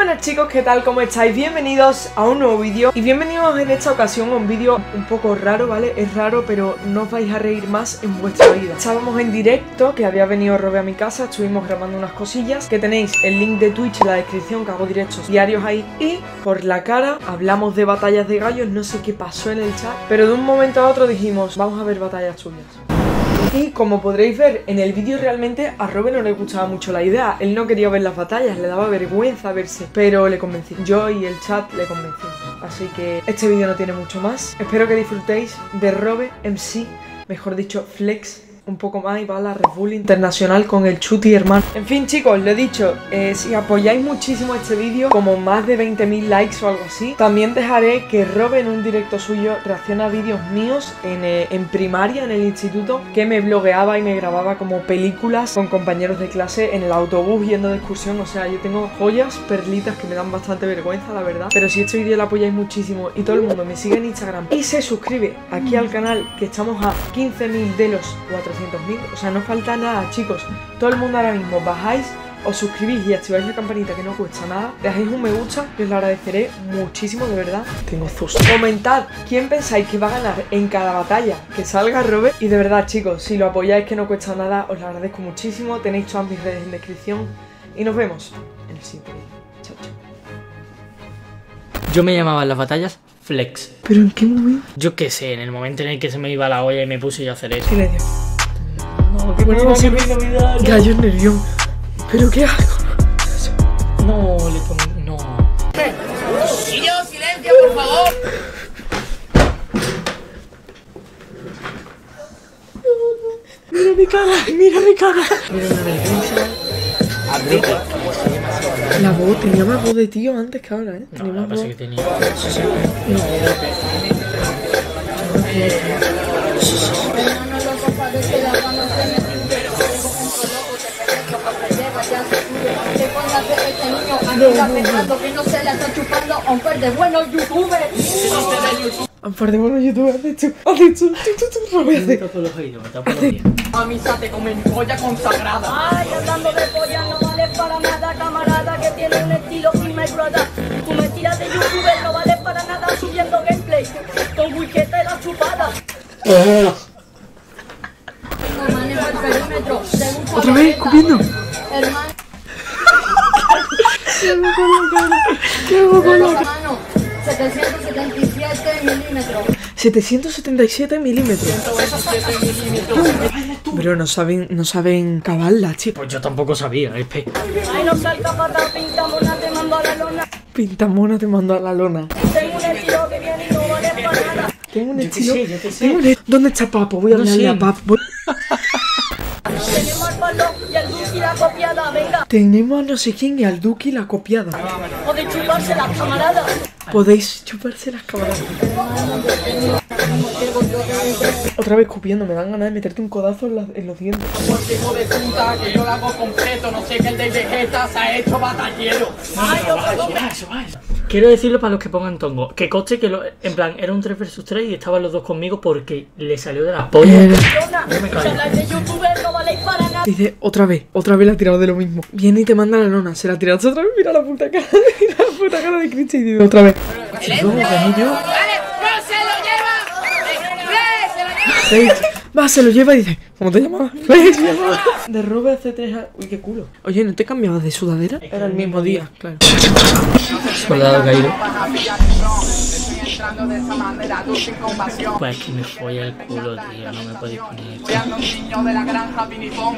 buenas chicos, ¿qué tal? ¿Cómo estáis? Bienvenidos a un nuevo vídeo. Y bienvenidos en esta ocasión a un vídeo un poco raro, ¿vale? Es raro, pero no os vais a reír más en vuestra vida. Estábamos en directo, que había venido Robe a mi casa. Estuvimos grabando unas cosillas, que tenéis el link de Twitch en la descripción, que hago directos diarios ahí. Y por la cara hablamos de batallas de gallos. No sé qué pasó en el chat, pero de un momento a otro dijimos, vamos a ver batallas tuyas. Y como podréis ver en el vídeo, realmente a Robe no le gustaba mucho la idea. Él no quería ver las batallas, le daba vergüenza verse, pero le convencí. Yo y el chat le convencimos. Así que este vídeo no tiene mucho más. Espero que disfrutéis de Robe MC, mejor dicho Flex, un poco más, y va a la Red Bull Internacional con el Chuti, hermano. En fin chicos, lo he dicho, si apoyáis muchísimo este vídeo, como más de 20.000 likes o algo así, también dejaré que Robe en un directo suyo reacciona a vídeos míos en primaria, en el instituto, que me blogueaba y me grababa como películas con compañeros de clase en el autobús yendo de excursión. O sea, yo tengo joyas, perlitas que me dan bastante vergüenza, la verdad. Pero si este vídeo lo apoyáis muchísimo y todo el mundo me sigue en Instagram y se suscribe aquí al canal, que estamos a 15.000 de los 400.000, o sea, no falta nada, chicos. Todo el mundo ahora mismo bajáis, os suscribís y activáis la campanita, que no cuesta nada. Dejáis un me gusta, que os lo agradeceré muchísimo, de verdad. Tengo susto. Comentad quién pensáis que va a ganar en cada batalla que salga Robe. Y de verdad, chicos, si lo apoyáis, que no cuesta nada, os lo agradezco muchísimo. Tenéis todas mis redes en descripción. Y nos vemos en el siguiente vídeo. Chao, chao. Yo me llamaba en las batallas Flex. ¿Pero en qué momento? Yo qué sé, en el momento en el que se me iba la olla y me puse yo a hacer eso. ¿Qué le dio? No, que Bueno, no, que me Navidad. gallo nervión. ¿Pero qué hago? No, le pongo... No. Y yo, silencio, por favor. Mira mi cara, mira mi cara. Mira una vergüenza. Abrite. La voz, tenía más voz de tío antes que ahora, ¿eh? No, Tenía lo más que pasa voz. es que tenía... Un par de buenos youtubers, has dicho, Robe, Me tapo los oídos, me tapo los oídos. Amízate con mi polla consagrada. Ay, hablando de polla no vale para nada, camarada, que tiene un estilo y my brother. Tu mentira de youtuber no vale para nada, subiendo gameplay con wiquete de la chupada. No manejo el perímetro. ¿Otra vez? ¿Comiendo? Hermano, ¿Qué hago con la cara? hermano, 777 milímetros. 777 milímetros. Pero no saben cavarla, chicos. Pues yo tampoco sabía, Ay, no salga pata, pinta mona, te mando a la lona. Pintamona te mando a la lona. Tengo un estilo que viene y no vale para nada. Tengo un Yo qué estilo. sé, yo qué sé. tengo un ¿Dónde está Papo? Voy a No hablarle sé. a Papo. Tenemos al palo y al Duki la copiada, venga. Tenemos a no sé quién y al Duki la copiada. O de chuparse las camaradas. Podéis chuparse las camaradas. Otra vez copiando, me dan ganas de meterte un codazo en los dientes. Porque hijo de puta, que yo lo hago completo. No sé que el de Vegeta se ha hecho batallero. Ay, Quiero decirlo para los que pongan tongo. Que coste que, en plan, era un 3 vs 3 y estaban los dos conmigo porque le salió de la polla. Si habláis de youtuber no valéis para nada. Dice, otra vez la ha tirado de lo mismo. Viene y te manda la lona, se la tiraste otra vez, mira la puta cara, mira la puta cara de Cristian y dice, otra vez. Chico, ¡Vale! ¡No se lo lleva! ¡Se lo lleva! Va, se lo lleva y dice, ¿cómo te llamabas? De Robe hace 3 años. Uy, qué culo. Oye, ¿no te cambiabas de sudadera? Era el mismo día, claro. Soldado caído. Estoy entrando de esa manera, tú sin compasión. Pues que me folla el culo, tío. No me podéis poner esto. Vean un niño de la granja Pinifón.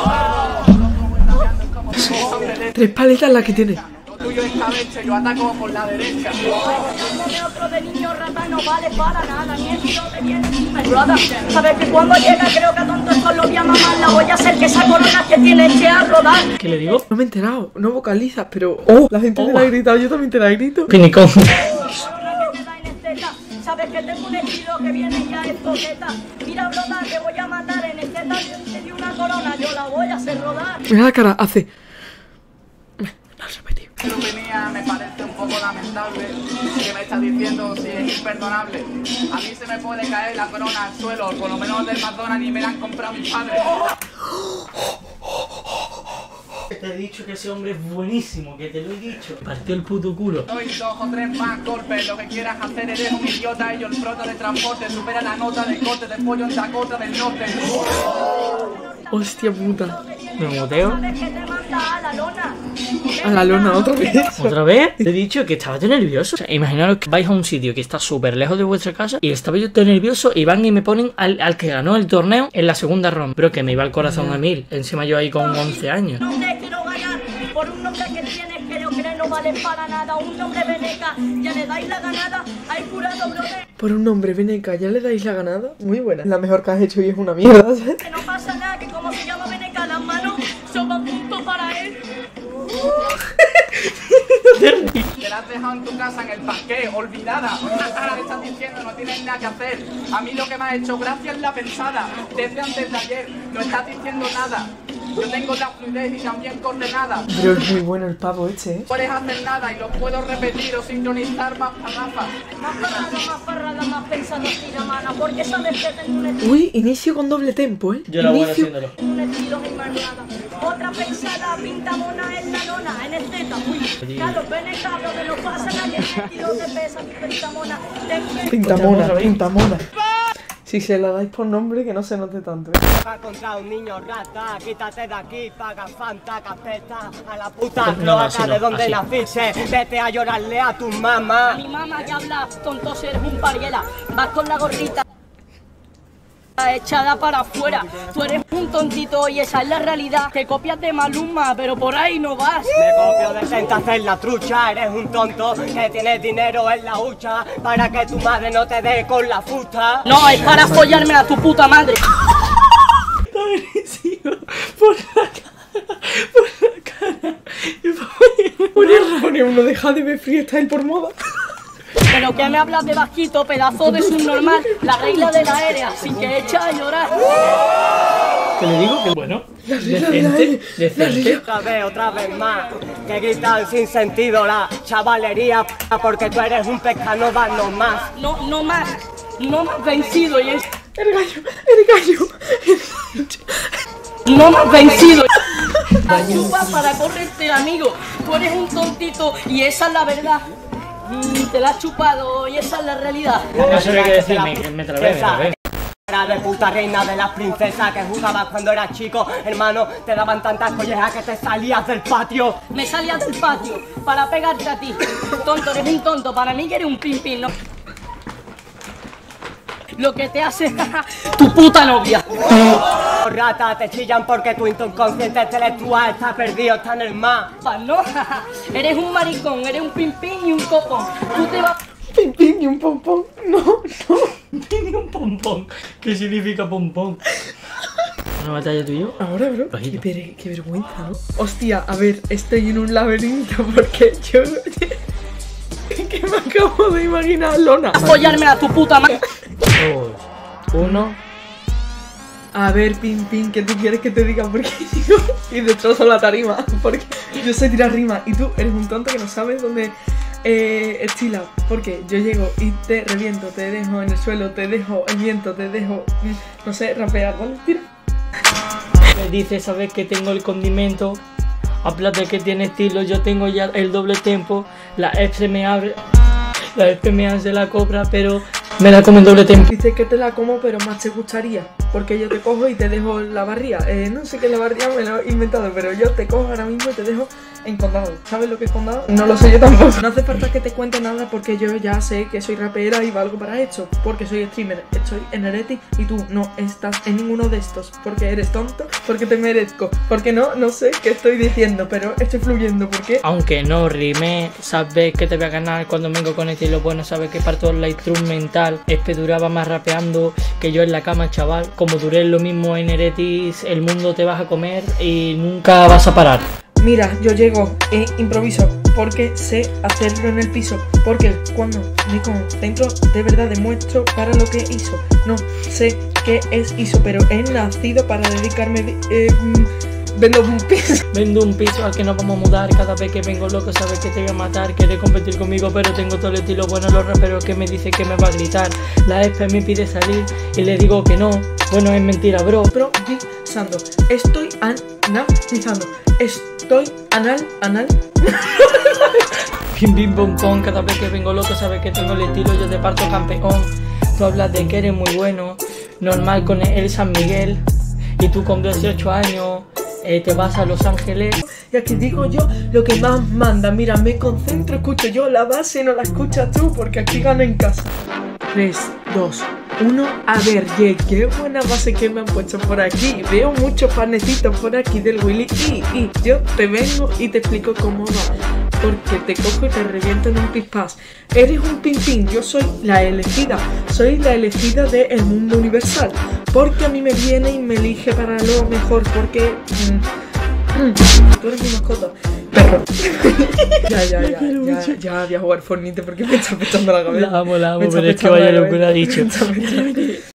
3 paletas las que tiene. Lo tuyo es cabeche, yo ataco por la derecha. Como otro de niño rata no vale para nada. Ni el tiro te viene ni me brother. Sabes que cuando llega creo que a tonto esto lo voy a mamar. La voy a hacer que esa corona que tiene eche a rodar. ¿Qué le digo? No me he enterado, no vocalizas, pero... ¡Oh! La gente te la ha gritado, yo también te la grito. Pinicón. Corona que te da en esteta. Sabes que tengo un estilo que viene ya en coqueta. Mira brother, te voy a matar en esteta. Te di una corona, yo la voy a hacer rodar. Mira la cara, hace... No has repetido. Lo venía, me parece un poco lamentable. Que me está diciendo si es imperdonable. A mí se me puede caer la corona al suelo. Por lo menos del McDonald's y me la han comprado mis padres. Te he dicho que ese hombre es buenísimo, que te lo he dicho. Partió el puto culo. Doy 2 o 3 más golpes, lo que quieras hacer, eres un idiota. Ellos el prota de transporte, supera la nota de corte de pollo en Dakota del Norte. Hostia puta. Me muteo. ¿Sabes que te manda a la lona? A la lona otra vez. ¿Otra vez? Te he dicho que estaba yo nervioso. O sea, imaginaros que vais a un sitio que está súper lejos de vuestra casa y estaba yo todo nervioso y van y me ponen al que ganó el torneo en la segunda ronda. Pero que me iba el corazón a 1000. Encima yo ahí con 11 años. No te quiero ganar por un nombre que tienes, creo que no vale para nada. Un nombre veneca, ya le dais la ganada. Hay curado, brother. Por un nombre, Veneca, ¿ya le dais la ganada? Muy buena. La mejor que has hecho y es una mierda, ¿sabes? Que no pasa nada, que como se llama Veneca, las manos son más puntos para él. Te la has dejado en tu casa en el parqué, olvidada. Ahora le estás diciendo, no tienes nada que hacer. A mí lo que me ha hecho gracia es la pensada. Desde antes de ayer, no estás diciendo nada. Yo tengo la fluidez y también coordenada. Pero es muy bueno el pavo este, ¿eh? No puedes hacer nada y lo puedo repetir o sincronizar más parrafas. Más parrada, más pensado, tira mana. Porque sabes que tengo un estilo. Uy, inicio con doble tempo, ¿eh? Yo la voy Inicio. haciéndolo. Un estilo y más nada. Otra pensada, pinta mona en la lona, en el Z. Uy, Carlos, ven el cabro, que no pasa nadie. El estilo te pesa, mi pinta mona. Pintamona, pintamona. Si se la dais por nombre, que no se note tanto, ¿eh? Va contra un niño rata, quítate de aquí, paga fanta, capeta, a la puta No, cloaca así no, de donde así. naciste, vete a llorarle a tu mamá. Mi mamá que habla, tonto, eres un pariela. Vas con la gorrita echada para afuera. Tú eres un tontito y esa es la realidad. Te copias de Maluma, pero por ahí no vas. Me copio de gente hacer la trucha, eres un tonto que tienes dinero en la hucha para que tu madre no te dé con la fusta. No, es para follarme a tu puta madre. Está buenísimo. Por la cara. Por la cara. Pone uno, deja de ver freestyle por moda. Pero que me hablas de bajito, pedazo de subnormal. La regla de la aérea, sin que echa a llorar. Que le digo que bueno. Decente. Decente. Otra vez más, que gritan sin sentido la chavalería, porque tú eres un pesca, no darnos más. No más vencido y es... El gallo. No más vencido. La chupa para correrte, amigo. Tú eres un tontito y esa es la verdad. Te la has chupado y esa es la realidad. No sabía qué decir, me trabé. Era de puta reina de las princesas que jugabas cuando eras chico, hermano, te daban tantas collejas que te salías del patio. Me salías del patio para pegarte a ti. Tonto, eres un tonto. Para mí que eres un pimpín, ¿no? Lo que te hace tu puta novia. Rata, te chillan porque tu inconsciente intelectual está perdido, está en el mar. No, eres un maricón, eres un pimpín y un copón. Tú te vas... Pim, pim y un pompón. No. Tiene un pompón. ¿Qué significa pompón? ¿Una batalla tú y yo? Ahora, bro. Bajito. Qué vergüenza, ¿no? Hostia, a ver, estoy en un laberinto porque yo... que me acabo de imaginar, Lona. Follarme a tu puta madre. 2, 1. A ver, Pim Pim, ¿qué tú quieres que te diga? Porque yo... y destrozo la tarima. Porque yo sé tirar rima y tú eres un tonto que no sabes dónde estila. Porque yo llego y te reviento, te dejo en el suelo, te dejo el viento, te dejo... no sé, rapear, ¿vale? Tira. Me dice, sabes que tengo el condimento. Háblate que tiene estilo, yo tengo ya el doble tempo. La F se me abre, la F me hace la cobra, pero me la come en doble tempo. Dices que te la como, pero más te gustaría. Porque yo te cojo y te dejo la barriga. No sé qué es la barriga, me lo he inventado, pero yo te cojo ahora mismo y te dejo en condado. ¿Sabes lo que es condado? No lo sé yo tampoco. No hace falta que te cuente nada porque yo ya sé que soy rapera y valgo para esto. Porque soy streamer, estoy en Hereti y tú no estás en ninguno de estos. Porque eres tonto, porque te merezco. Porque no sé qué estoy diciendo, pero estoy fluyendo. ¿Por qué? Aunque no rime, sabes que te voy a ganar cuando vengo con estilo bueno. Sabes que parto la instrumental. Este duraba más rapeando que yo en la cama, chaval. Como duré lo mismo en Heretis, el mundo te vas a comer y nunca vas a parar. Mira, yo llego e improviso porque sé hacerlo en el piso. Porque cuando me concentro, de verdad demuestro para lo que hizo. No sé qué es hizo, pero he nacido para dedicarme... vendo un piso. Vendo un piso al que nos vamos a mudar. Cada vez que vengo loco sabes que te voy a matar. Quiere competir conmigo pero tengo todo el estilo bueno. Los raperos que me dice que me va a gritar. La F me pide salir y le digo que no. Bueno, es mentira, bro. Improvisando. Estoy analizando. Estoy anal. Pim pim pom pom, cada vez que vengo loco sabes que tengo el estilo, yo te parto campeón. Tú hablas de que eres muy bueno, normal con el San Miguel. Y tú con 18 años te vas a Los Ángeles. Y aquí digo yo lo que más manda. Mira, me concentro, escucho yo la base, no la escuchas tú, porque aquí gano en casa. 3, 2, 1. A ver, qué buena base que me han puesto por aquí. Veo muchos panecitos por aquí del Willy. Y yo te vengo y te explico cómo va. Porque te cojo y te reviento en un pispás. Eres un pimpín, yo soy la elegida. Soy la elegida del mundo universal. Porque a mí me viene y me elige para lo mejor. Porque tú eres mi mascota. Perro. ya voy a jugar Fortnite porque me está petando la cabeza. La amo, pero es que vaya locura ha dicho.